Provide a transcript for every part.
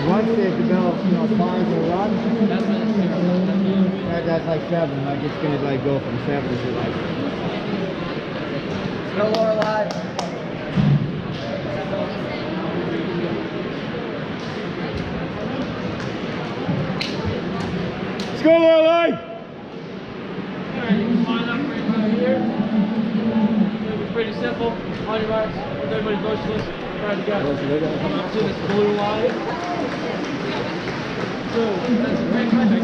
Once they develop, you know, 5 will run. That's when it's zero. That's like 7. Like it's gonna like go from 7 to like. No lower line. Let's go, Lorelai! Alright, you can line up right here. It'll be pretty simple. On your marks, with everybody motionless, try to go. Come up to this blue line. So, that's a great question.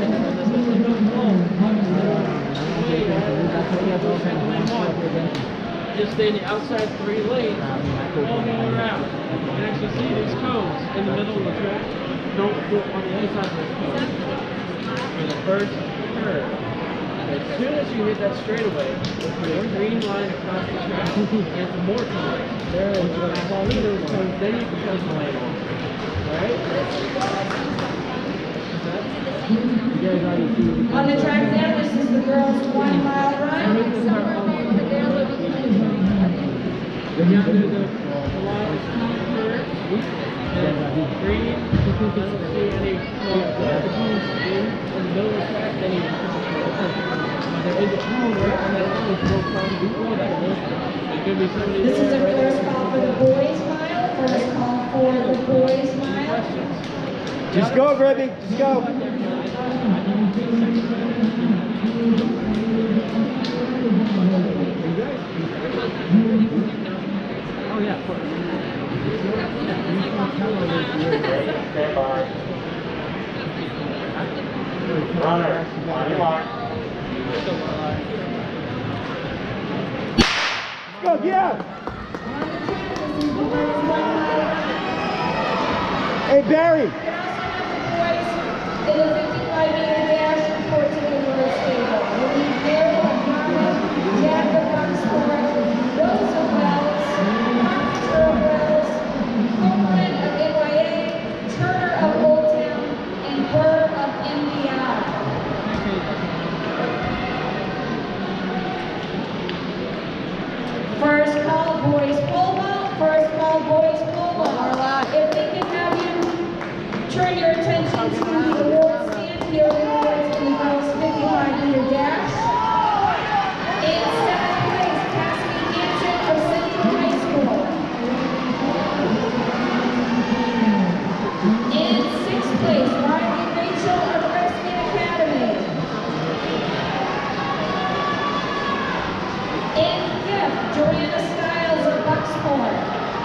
Just stay in the outside 3 lanes, all the way around. You can actually see these cones in the middle of the track. Don't go on the inside of those cones. For the first curve. As soon as you hit that straightaway, there's a green line across the track and some more cones. There is what I call those cones, then you can cut the lane off. Alright? On the track now, this is the girls' 1 mile run. Then you have to do the line first. Green. Doesn't see any cones in the middle of the track. Then you there is a cone right on that line to go from before that. There could be somebody This is there. our first call for the boys' mile. First call for the boys' mile. Just go, Gribby. Just go. Oh yeah, of course. Stand by. Runner, on your mark. Go, yeah! Hey, Barry! In the 55-meter dash, 14 indoor stable. We need Mary O'Connor, Jagger Bucksport, Rosa Wells, Arthur Wells, Copeland of NYA, Turner of Old Town, and Burr of MDI. First call, boys polo. First call, boys polo. If we can have you turn your attention to the award stand, here are the awards in the girls' 55-meter dash. In 7th place, Cassidy Hansen of Central High School. In 6th place, Riley Rachel of Freshman Academy. In 5th, Joanna Stiles of Bucksport.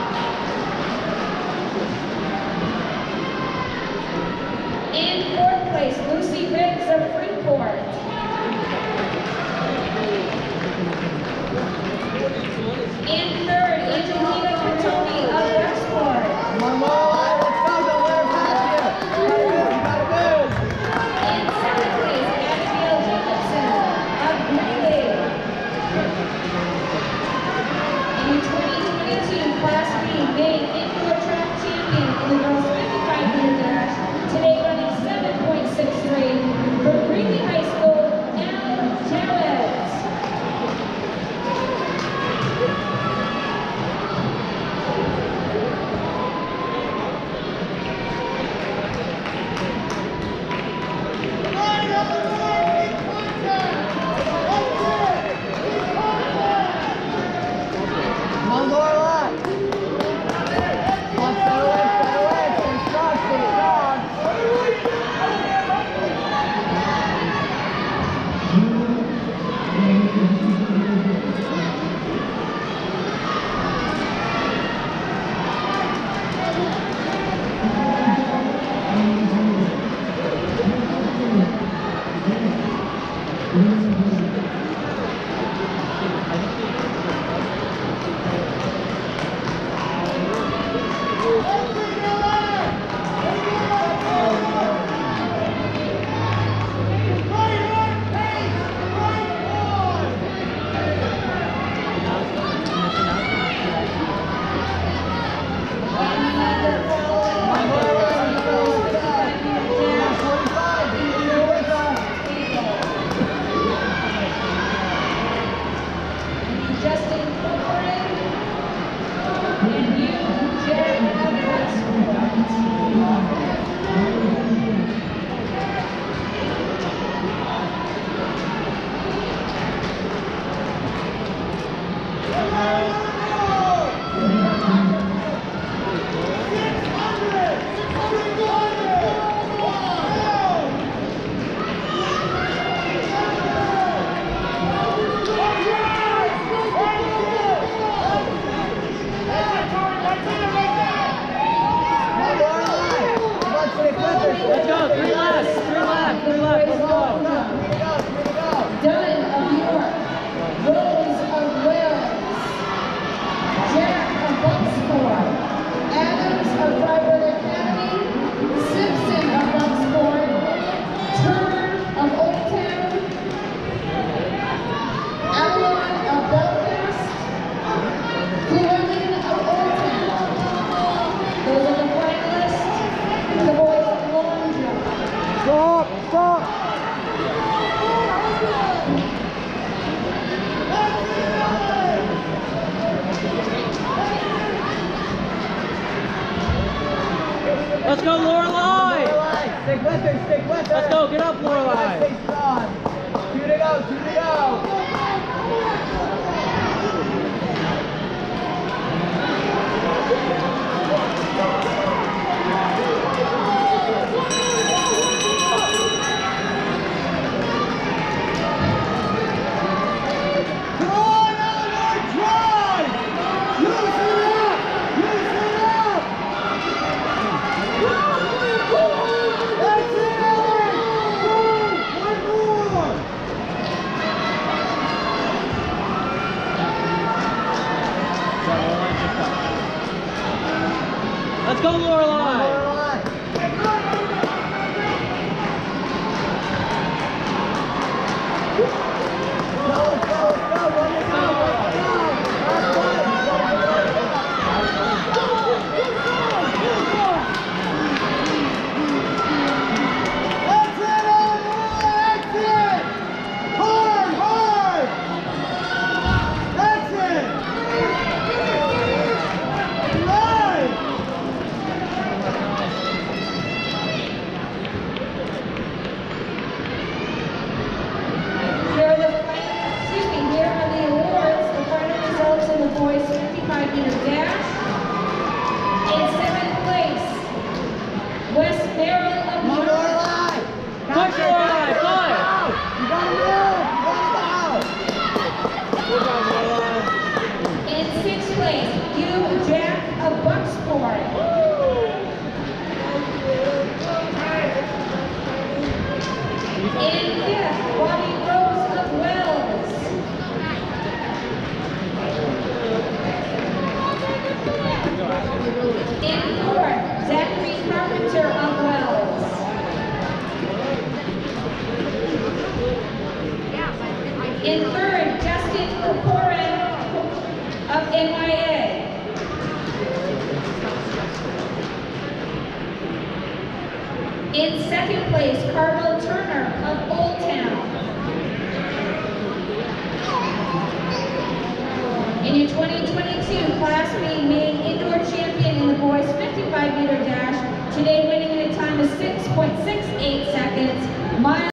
In 4th place, Lucy Riggs of Freeport. In 3rd, Angelina Catoni of Westport. In 2nd place, Abigail Jacobson of Greeley. In 2022, Class B, Maine Indoor Track Champion in the girls' 55-meter dash. Today running 7.63 for Greeley High School, Al Chavez. Let's go, three laps, let's go. Dunn of York, Rose of Wales, Jack of Bucksport, Adams of Freiburg Academy, Simpson of Bucksport, Turner of Old Town, Avalon of Belfast, Llewellyn of Old Town. Those are the finalists. The boys of long jump. Stop! Stop! Let's go, Lorelei! Stick with her, stick with her. Let's go, get up, Lorelei! Stay strong. 2 to go, 2 to go. Let's go, Lorelei! Here are the awards. The final results in the boys 55-meter dash. In 7th place, West Merrill of New York. Push, Lorelei, push! You gotta move! You gotta go! In 6th place, Hugh Jack of Bucksport. In 5th, Bobby Rose of Wells. In 4th, Zachary Carpenter of Wells. In 3rd, Justin Kokorin of NYA. In 2nd place, Carmel Turner of Old Town. In your 2022 Class B Maine Indoor Champion in the boys 55-meter dash, today winning in a time of 6.68 seconds,